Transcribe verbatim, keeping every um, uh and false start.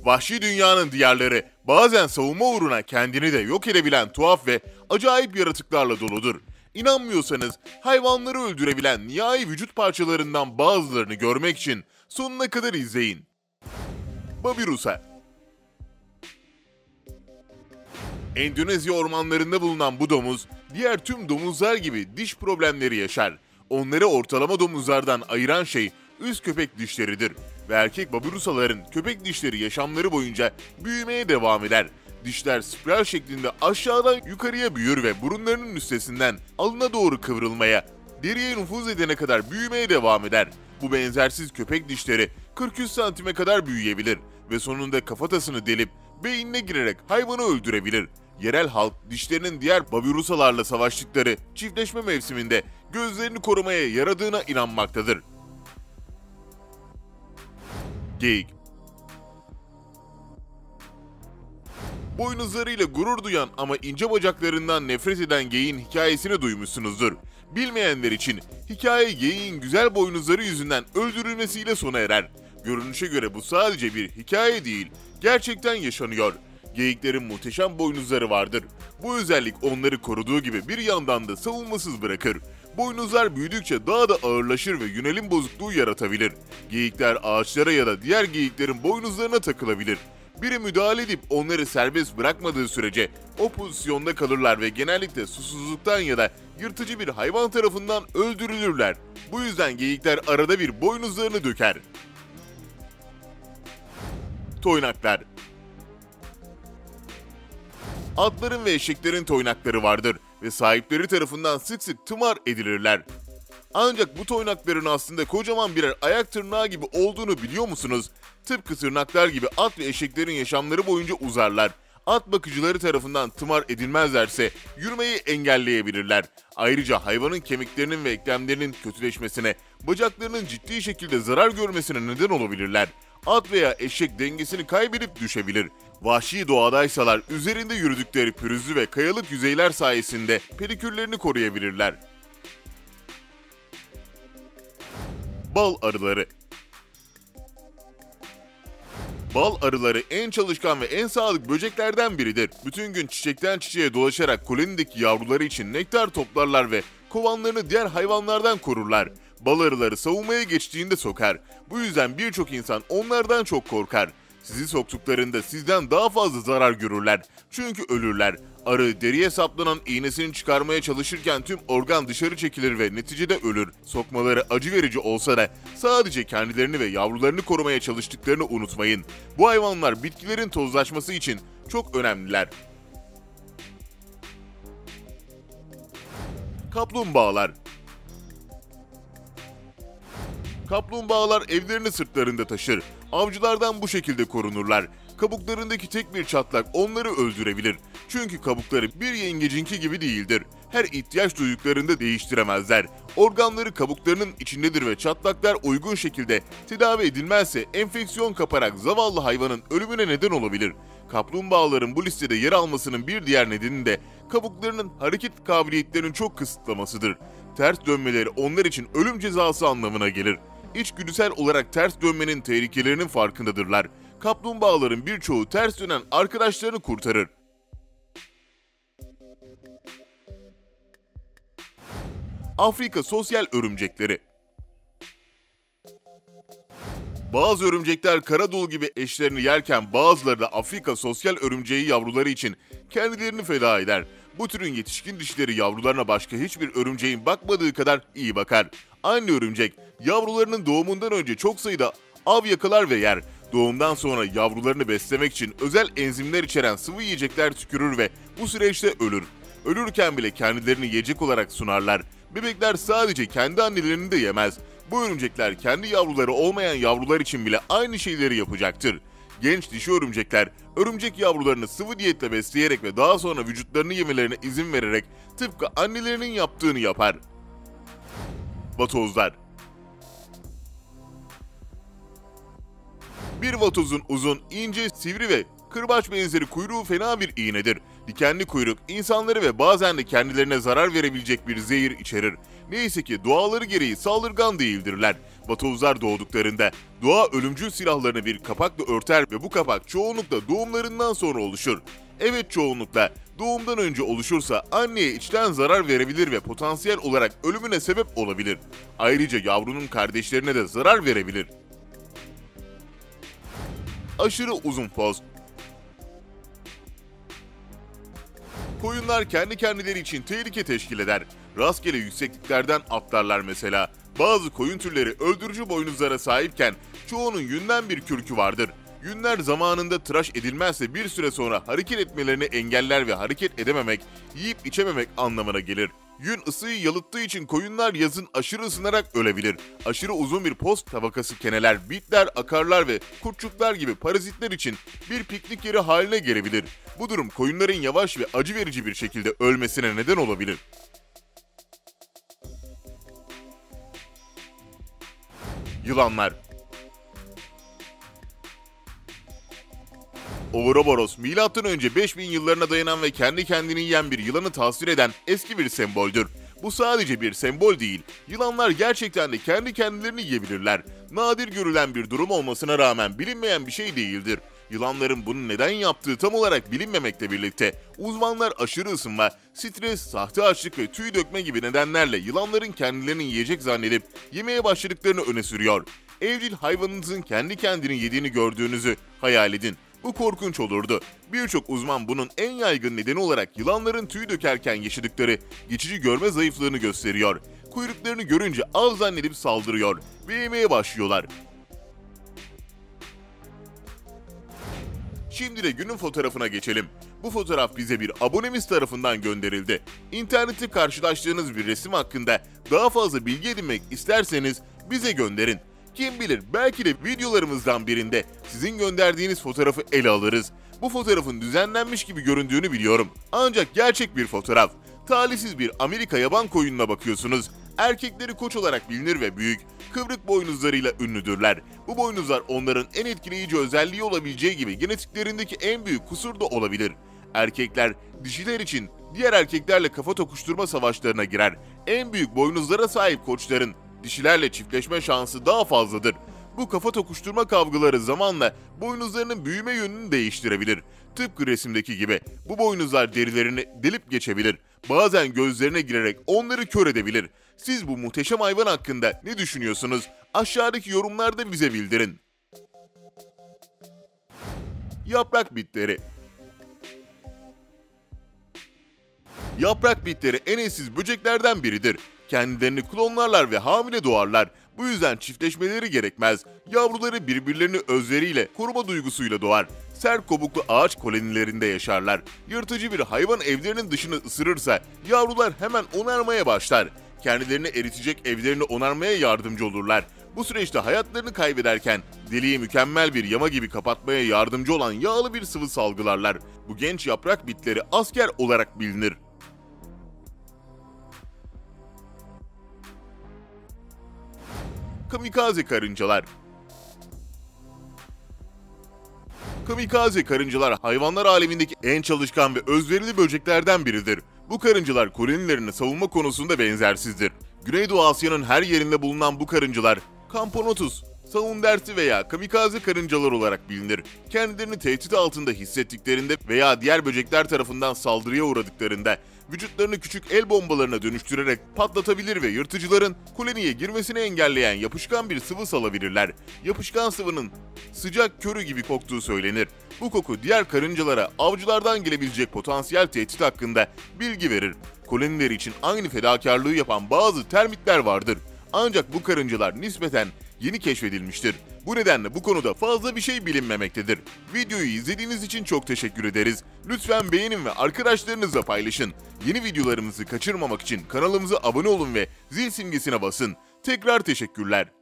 Vahşi dünyanın diyarları bazen savunma uğruna kendini de yok edebilen tuhaf ve acayip yaratıklarla doludur. İnanmıyorsanız hayvanları öldürebilen nihai vücut parçalarından bazılarını görmek için sonuna kadar izleyin. Babirusa. Endonezya ormanlarında bulunan bu domuz, diğer tüm domuzlar gibi diş problemleri yaşar. Onları ortalama domuzlardan ayıran şey üst köpek dişleridir ve erkek babirusaların köpek dişleri yaşamları boyunca büyümeye devam eder. Dişler spiral şeklinde aşağıdan yukarıya büyür ve burunlarının üstesinden alına doğru kıvrılmaya, deriye nüfuz edene kadar büyümeye devam eder. Bu benzersiz köpek dişleri kırk üç santime kadar büyüyebilir ve sonunda kafatasını delip beynine girerek hayvanı öldürebilir. Yerel halk dişlerinin diğer babirusalarla savaştıkları çiftleşme mevsiminde gözlerini korumaya yaradığına inanmaktadır. Geyik. Boynuzlarıyla gurur duyan ama ince bacaklarından nefret eden geyiğin hikayesini duymuşsunuzdur. Bilmeyenler için hikaye geyiğin güzel boynuzları yüzünden öldürülmesiyle sona erer. Görünüşe göre bu sadece bir hikaye değil, gerçekten yaşanıyor. Geyiklerin muhteşem boynuzları vardır. Bu özellik onları koruduğu gibi bir yandan da savunmasız bırakır. Boynuzlar büyüdükçe daha da ağırlaşır ve yönelim bozukluğu yaratabilir. Geyikler ağaçlara ya da diğer geyiklerin boynuzlarına takılabilir. Biri müdahale edip onları serbest bırakmadığı sürece o pozisyonda kalırlar ve genellikle susuzluktan ya da yırtıcı bir hayvan tarafından öldürülürler. Bu yüzden geyikler arada bir boynuzlarını döker. Toynaklar. Atların ve eşeklerin toynakları vardır ve sahipleri tarafından sık sık tımar edilirler. Ancak bu toynakların aslında kocaman birer ayak tırnağı gibi olduğunu biliyor musunuz? Tıpkı tırnaklar gibi at ve eşeklerin yaşamları boyunca uzarlar. At bakıcıları tarafından tımar edilmezlerse yürümeyi engelleyebilirler. Ayrıca hayvanın kemiklerinin ve eklemlerinin kötüleşmesine, bacaklarının ciddi şekilde zarar görmesine neden olabilirler. At veya eşek dengesini kaybedip düşebilir. Vahşi doğadaysalar üzerinde yürüdükleri pürüzlü ve kayalık yüzeyler sayesinde pedikürlerini koruyabilirler. Bal arıları. Bal arıları en çalışkan ve en sadık böceklerden biridir. Bütün gün çiçekten çiçeğe dolaşarak kolonideki yavruları için nektar toplarlar ve kovanlarını diğer hayvanlardan korurlar. Bal arıları savunmaya geçtiğinde sokar. Bu yüzden birçok insan onlardan çok korkar. Sizi soktuklarında sizden daha fazla zarar görürler. Çünkü ölürler. Arı deriye saplanan iğnesini çıkarmaya çalışırken tüm organ dışarı çekilir ve neticede ölür. Sokmaları acı verici olsa da sadece kendilerini ve yavrularını korumaya çalıştıklarını unutmayın. Bu hayvanlar bitkilerin tozlaşması için çok önemliler. Kaplumbağalar. Kaplumbağalar evlerini sırtlarında taşır. Avcılardan bu şekilde korunurlar. Kabuklarındaki tek bir çatlak onları öldürebilir. Çünkü kabukları bir yengecinki gibi değildir. Her ihtiyaç duyduklarında değiştiremezler. Organları kabuklarının içindedir ve çatlaklar uygun şekilde tedavi edilmezse enfeksiyon kaparak zavallı hayvanın ölümüne neden olabilir. Kaplumbağaların bu listede yer almasının bir diğer nedeni de kabuklarının hareket kabiliyetlerinin çok kısıtlamasıdır. Ters dönmeleri onlar için ölüm cezası anlamına gelir. İçgüdüsel olarak ters dönmenin tehlikelerinin farkındadırlar. Kaplumbağaların birçoğu ters dönen arkadaşlarını kurtarır. Afrika sosyal örümcekleri. Bazı örümcekler karadul gibi eşlerini yerken bazıları da Afrika sosyal örümceği yavruları için kendilerini feda eder. Bu türün yetişkin dişleri yavrularına başka hiçbir örümceğin bakmadığı kadar iyi bakar. Anne örümcek yavrularının doğumundan önce çok sayıda av yakalar ve yer. Doğumdan sonra yavrularını beslemek için özel enzimler içeren sıvı yiyecekler tükürür ve bu süreçte ölür. Ölürken bile kendilerini yiyecek olarak sunarlar. Bebekler sadece kendi annelerini de yemez. Bu örümcekler kendi yavruları olmayan yavrular için bile aynı şeyleri yapacaktır. Genç dişi örümcekler, örümcek yavrularını sıvı diyetle besleyerek ve daha sonra vücutlarını yemelerine izin vererek tıpkı annelerinin yaptığını yapar. Vatozlar. Bir vatozun uzun, ince, sivri ve kırbaç benzeri kuyruğu fena bir iğnedir. Dikenli kuyruk insanları ve bazen de kendilerine zarar verebilecek bir zehir içerir. Neyse ki doğaları gereği saldırgan değildirler. Vatozlar doğduklarında doğa ölümcül silahlarını bir kapakla örter ve bu kapak çoğunlukla doğumlarından sonra oluşur. Evet, çoğunlukla doğumdan önce oluşursa anneye içten zarar verebilir ve potansiyel olarak ölümüne sebep olabilir. Ayrıca yavrunun kardeşlerine de zarar verebilir. Aşırı uzun poz. Koyunlar kendi kendileri için tehlike teşkil eder. Rastgele yüksekliklerden atlarlar mesela. Bazı koyun türleri öldürücü boynuzlara sahipken çoğunun yünden bir kürkü vardır. Yünler zamanında tıraş edilmezse bir süre sonra hareket etmelerini engeller ve hareket edememek, yiyip içememek anlamına gelir. Yün ısıyı yalıttığı için koyunlar yazın aşırı ısınarak ölebilir. Aşırı uzun bir post tabakası keneler, bitler, akarlar ve kurtçuklar gibi parazitler için bir piknik yeri haline gelebilir. Bu durum koyunların yavaş ve acı verici bir şekilde ölmesine neden olabilir. Yılanlar. Ouroboros, milattan önce beş bin yıllarına dayanan ve kendi kendini yiyen bir yılanı tasvir eden eski bir semboldür. Bu sadece bir sembol değil, yılanlar gerçekten de kendi kendilerini yiyebilirler. Nadir görülen bir durum olmasına rağmen bilinmeyen bir şey değildir. Yılanların bunu neden yaptığı tam olarak bilinmemekle birlikte uzmanlar aşırı ısınma, stres, sahte açlık ve tüy dökme gibi nedenlerle yılanların kendilerini yiyecek zannedip yemeye başladıklarını öne sürüyor. Evcil hayvanınızın kendi kendini yediğini gördüğünüzü hayal edin. Bu korkunç olurdu. Birçok uzman bunun en yaygın nedeni olarak yılanların tüy dökerken yaşadıkları geçici görme zayıflığını gösteriyor. Kuyruklarını görünce av zannedip saldırıyor ve yemeye başlıyorlar. Şimdi de günün fotoğrafına geçelim. Bu fotoğraf bize bir abonemiz tarafından gönderildi. İnternette karşılaştığınız bir resim hakkında daha fazla bilgi edinmek isterseniz bize gönderin. Kim bilir, belki de videolarımızdan birinde sizin gönderdiğiniz fotoğrafı ele alırız. Bu fotoğrafın düzenlenmiş gibi göründüğünü biliyorum. Ancak gerçek bir fotoğraf. Talihsiz bir Amerika yaban koyununa bakıyorsunuz. Erkekleri koç olarak bilinir ve büyük, kıvrık boynuzlarıyla ünlüdürler. Bu boynuzlar onların en etkileyici özelliği olabileceği gibi genetiklerindeki en büyük kusur da olabilir. Erkekler dişiler için diğer erkeklerle kafa tokuşturma savaşlarına girer. En büyük boynuzlara sahip koçların dişilerle çiftleşme şansı daha fazladır. Bu kafa tokuşturma kavgaları zamanla boynuzlarının büyüme yönünü değiştirebilir. Tıpkı resimdeki gibi bu boynuzlar derilerini delip geçebilir. Bazen gözlerine girerek onları kör edebilir. Siz bu muhteşem hayvan hakkında ne düşünüyorsunuz? Aşağıdaki yorumlarda bize bildirin. Yaprak bitleri. Yaprak bitleri en eşsiz böceklerden biridir. Kendilerini klonlarlar ve hamile doğarlar. Bu yüzden çiftleşmeleri gerekmez. Yavruları birbirlerini özleriyle, koruma duygusuyla doğar. Sert kabuklu ağaç kolonilerinde yaşarlar. Yırtıcı bir hayvan evlerinin dışını ısırırsa yavrular hemen onarmaya başlar. Kendilerini eritecek evlerini onarmaya yardımcı olurlar. Bu süreçte hayatlarını kaybederken deliği mükemmel bir yama gibi kapatmaya yardımcı olan yağlı bir sıvı salgılarlar. Bu genç yaprak bitleri asker olarak bilinir. Kamikaze karıncalar. Kamikaze karıncalar hayvanlar alemindeki en çalışkan ve özverili böceklerden biridir. Bu karıncalar kolonilerini savunma konusunda benzersizdir. Güneydoğu Asya'nın her yerinde bulunan bu karıncalar Camponotus, savundersi veya kamikaze karıncalar olarak bilinir. Kendilerini tehdit altında hissettiklerinde veya diğer böcekler tarafından saldırıya uğradıklarında vücutlarını küçük el bombalarına dönüştürerek patlatabilir ve yırtıcıların koloniye girmesini engelleyen yapışkan bir sıvı salabilirler. Yapışkan sıvının sıcak körü gibi koktuğu söylenir. Bu koku diğer karıncalara avcılardan gelebilecek potansiyel tehdit hakkında bilgi verir. Kolonileri için aynı fedakarlığı yapan bazı termitler vardır. Ancak bu karıncalar nispeten yeni keşfedilmiştir. Bu nedenle bu konuda fazla bir şey bilinmemektedir. Videoyu izlediğiniz için çok teşekkür ederiz. Lütfen beğenin ve arkadaşlarınızla paylaşın. Yeni videolarımızı kaçırmamak için kanalımıza abone olun ve zil simgesine basın. Tekrar teşekkürler.